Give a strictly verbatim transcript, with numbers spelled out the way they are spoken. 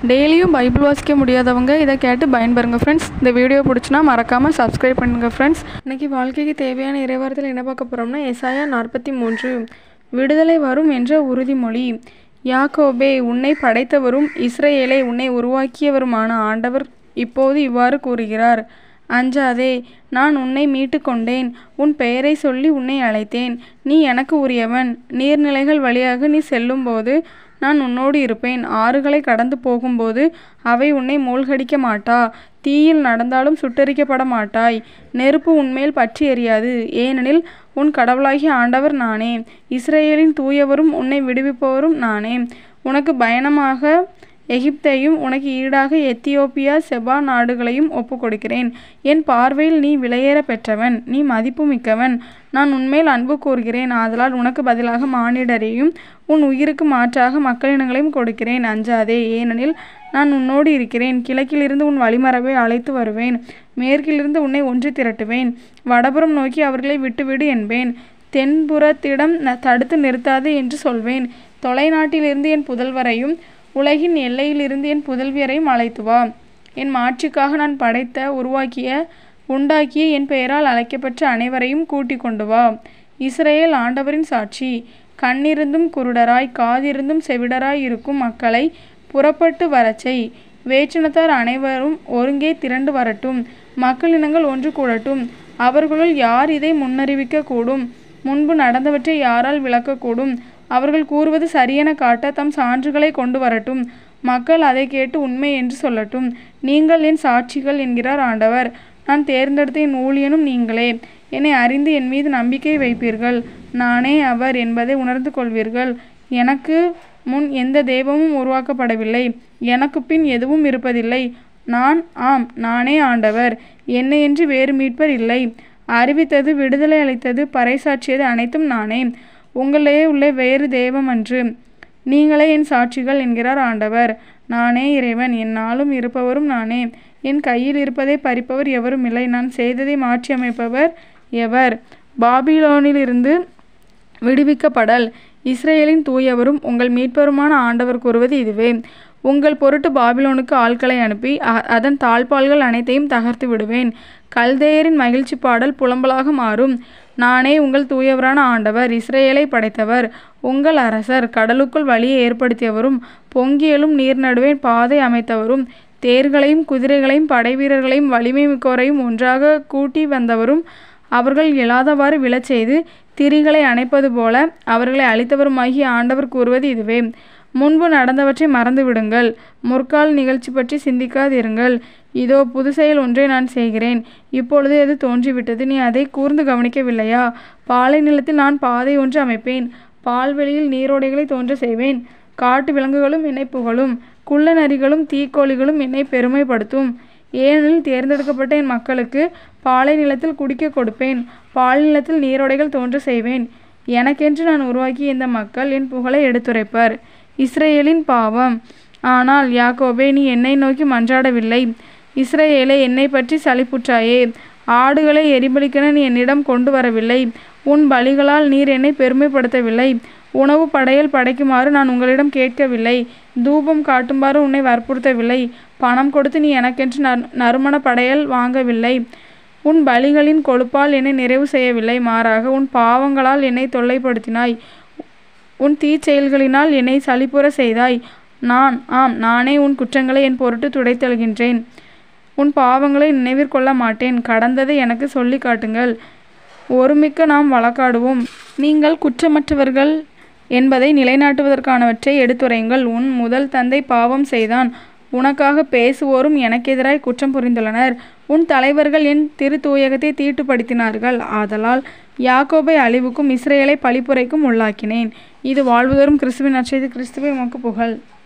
டெய்லியும் பைபிள் வாசிக்க முடியாதவங்க இதை கேட்டு பயன்பெறுங்க ஃப்ரெண்ட்ஸ். இந்த வீடியோ பிடிச்சினா மறக்காமல் சப்ஸ்கிரைப் பண்ணுங்க ஃப்ரெண்ட்ஸ். இன்றைக்கி வாழ்க்கைக்கு தேவையான இறைவார்த்தையில் என்ன பார்க்க போகிறோம்னா, எசாயா நாற்பத்தி மூன்று விடுதலை வரும் என்ற உறுதிமொழி. யாக்கோபே, உன்னை படைத்தவரும் இஸ்ரவேலை உன்னை உருவாக்கியவருமான ஆண்டவர் இப்போது இவ்வாறு கூறுகிறார்: அஞ்சாதே, நான் உன்னை மீட்டு கொண்டேன், உன் பெயரை சொல்லி உன்னை அழைத்தேன். நீ எனக்கு உரியவன். நீர்நிலைகள் வழியாக நீ செல்லும்போது நான் உன்னோடு இருப்பேன். ஆறுகளை கடந்து போகும்போது அவை உன்னை மூழ்கடிக்க மாட்டா. தீயில் நடந்தாலும் சுட்டெரிக்கப்பட மாட்டாய். நெருப்பு உன்மேல் பற்றி எரியாது. ஏனெனில் உன் கடவுளாகிய ஆண்டவர் நானே, இஸ்ரவேலின் தூயவரும் உன்னை விடுவிப்பவரும் நானே. உனக்கு பயணமாக எகிப்தையும் உனக்கு ஈடாக எத்தியோப்பியா செபா நாடுகளையும் ஒப்பு கொடுக்கிறேன். என் பார்வையில் நீ விலையேற பெற்றவன், நீ மதிப்பு மிக்கவன். நான் உன்மேல் அன்பு கூறுகிறேன். ஆதலால் உனக்கு பதிலாக மானிடரையும் உன் உயிருக்கு மாற்றாக மக்களினங்களையும் கொடுக்கிறேன். அஞ்சாதே, ஏனெனில் நான் உன்னோடு இருக்கிறேன். கிழக்கிலிருந்து உன் வழிமரபை அழைத்து வருவேன். மேற்கிலிருந்து உன்னை ஒன்று திரட்டுவேன். வடபுறம் நோக்கி அவர்களை விட்டுவிடு என்பேன். தென்புறத்திடம் தடுத்து நிறுத்தாது என்று சொல்வேன். தொலைநாட்டிலிருந்து என் புதல்வரையும் உலகின் எல்லையிலிருந்து என் புதல்வியரையும் அழைத்து வா. என் மாட்சிக்காக நான் படைத்த உருவாக்கிய உண்டாக்கிய என் பெயரால் அழைக்கப்பட்ட அனைவரையும் கூட்டிக் கொண்டு வா. இஸ்ரவேல் ஆண்டவரின் சாட்சி. கண்ணிருந்தும் குருடராய் காதிருந்தும் செவிடராய் இருக்கும் மக்களை புறப்பட்டு வரச்செய். வேற்றினத்தார் அனைவரும் ஒருங்கே திரண்டு வரட்டும். மக்களினங்கள் ஒன்று கூடட்டும். அவர்களுள் யார் இதை முன்னறிவிக்க கூடும்? முன்பு நடந்தவற்றை யாரால் விளக்கக்கூடும்? அவர்கள் கூறுவது சரியென காட்ட தம் சான்றுகளை கொண்டு வரட்டும். மக்கள் அதை கேட்டு உண்மை என்று சொல்லட்டும். நீங்கள் என் சாட்சிகள் என்கிறார் ஆண்டவர். நான் தேர்ந்தெடுத்த என் ஊழியனும் நீங்களே. என்னை அறிந்து என் மீது நம்பிக்கை வைப்பீர்கள். நானே அவர் என்பதை உணர்ந்து கொள்வீர்கள். எனக்கு முன் எந்த தெய்வமும் உருவாக்கப்படவில்லை, எனக்கு பின் எதுவும் இருப்பதில்லை. நான், ஆம், நானே ஆண்டவர். என்னையன்றி வேறு மீட்பர் இல்லை. அறிவித்தது, விடுதலை அளித்தது, பறைசாற்றியது அனைத்தும் நானே. உங்களே உள்ள வேறு தெய்வம் அன்று. நீங்களே என் சாட்சிகள் என்கிறார் ஆண்டவர். நானே இறைவன், என்னாலும் இருப்பவரும் நானே. என் கையில் இருப்பதை பறிப்பவர் எவரும் இல்லை. நான் செய்ததை மாற்றி அமைப்பவர் எவர்? பாபிலோனிலிருந்து விடுவிக்கப்படல். இஸ்ரவேலின் தூயவரும் உங்கள் மீட்பருமான ஆண்டவர் கூறுவது இதுவே: உங்கள் பொருட்டு பாபிலோனுக்கு ஆட்களை அனுப்பி அதன் தாழ்பால்கள் அனைத்தையும் தகர்த்து விடுவேன். கல்தேயரின் மகிழ்ச்சி பாடல் புலம்பலாக மாறும். நானே உங்கள் தூயவரான ஆண்டவர், இஸ்ரவேலை படைத்தவர், உங்கள் அரசர், கடலுக்குள் வழியை ஏற்படுத்தியவரும் பொங்கியலும் நீர் நடுவே பாதை அமைத்தவரும் தேர்களையும் குதிரைகளையும் படைவீரர்களையும் வலிமை மிக்கோரையும் ஒன்றாக கூட்டி வந்தவரும் அவர்கள் எழாதவாறு விழச் செய்து திரிகளை அணைப்பது போல அவர்களை அழித்தவருமாகிய ஆண்டவர் கூறுவது இதுவே: முன்பு நடந்தவற்றை மறந்து விடுங்கள். முற்கால நிகழ்ச்சி பற்றி சிந்திக்காதிருங்கள். இதோ புது செயல் ஒன்றை நான் செய்கிறேன். இப்பொழுது அது தோன்றிவிட்டது, நீ அதை கூர்ந்து கவனிக்கவில்லையா? பாலை நிலத்தில் நான் பாதை ஒன்று அமைப்பேன். பால்வெளியில் நீரோடைகளை தோன்ற செய்வேன். காட்டு விலங்குகளும் என்னை புகழும். குள்ள நரிகளும் தீக்கோழிகளும் என்னை பெருமைப்படுத்தும். ஏனெனில் தேர்ந்தெடுக்கப்பட்ட என் மக்களுக்கு பாலை நிலத்தில் குடிக்க கொடுப்பேன். பால் நிலத்தில் நீரோடைகள் தோன்ற செய்வேன். எனக்கென்று நான் உருவாக்கிய இந்த மக்கள் என் புகழை எடுத்துரைப்பர். இஸ்ரவேலின் பாவம். ஆனால் யாக்கோபே, நீ என்னை நோக்கி மன்றாடவில்லை. இஸ்ரவேலே, என்னை பற்றி சலிப்புற்றாயே. ஆடுகளை எரிபலிக்கென நீ என்னிடம் கொண்டு வரவில்லை. உன் பலிகளால் நீர் என்னை பெருமைப்படுத்தவில்லை. உணவு படையல் படைக்குமாறு நான் உங்களிடம் கேட்கவில்லை. தூபம் காட்டுமாறு உன்னை வற்புறுத்தவில்லை. பணம் கொடுத்து நீ எனக்கென்று நறு நறுமண படையல் வாங்கவில்லை. உன் பலிகளின் கொழுப்பால் என்னை நிறைவு செய்யவில்லை. மாறாக உன் பாவங்களால் என்னை தொல்லைப்படுத்தினாய். உன் தீச்செயல்களினால் என்னை சலிப்புற செய்தாய். நான், ஆம், நானே உன் குற்றங்களை என் பொருட்டு துடைத்தெழுகின்றேன். உன் பாவங்களை நினைவிற்கொள்ள மாட்டேன். கடந்ததை எனக்கு சொல்லி காட்டுங்கள். ஒருமிக்க நாம் வழக்காடுவோம். நீங்கள் குற்றமற்றவர்கள் என்பதை நிலைநாட்டுவதற்கானவற்றை எடுத்துரையுங்கள். உன் முதல் தந்தை பாவம் செய்தான். உனக்காக பேசுவோரும் எனக்கெதிராய் குற்றம் புரிந்துள்ளனர். உன் தலைவர்கள் என் திரு தூயகத்தை தீட்டுப்படுத்தினார்கள். ஆதலால் யாக்கோபை அழிவுக்கும் இஸ்ரவேலை பழிப்புரைக்கும் உள்ளாக்கினேன். இது வாழ்வுதோறும் கிறிஸ்துவின் நற்செய்தி. கிறிஸ்துவே உமக்கு புகழ்.